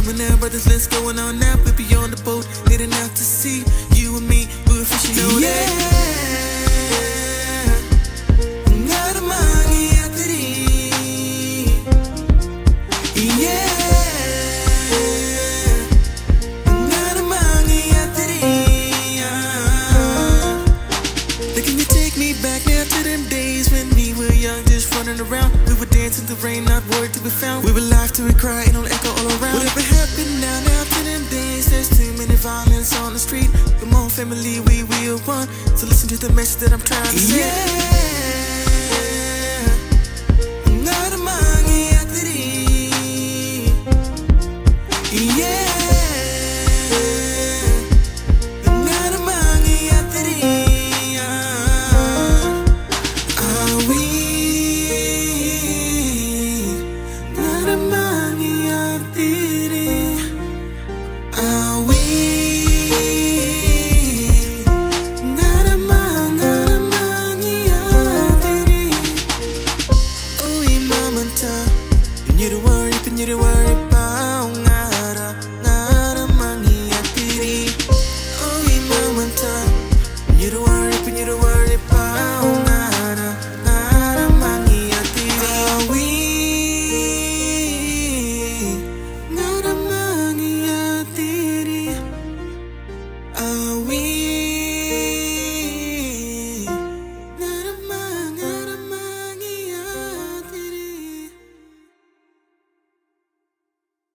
Come on now, brothers, let's go on now. We be on the boat, heading out to sea. You and me, we're fishing, know that. Around. We were dancing in the rain, not word to be found. We were live till we cry, and it'll echo all around. Whatever happened now to them days, there's too many violence on the street. Come on family, we are one. So listen to the message that I'm trying to say. Yeah.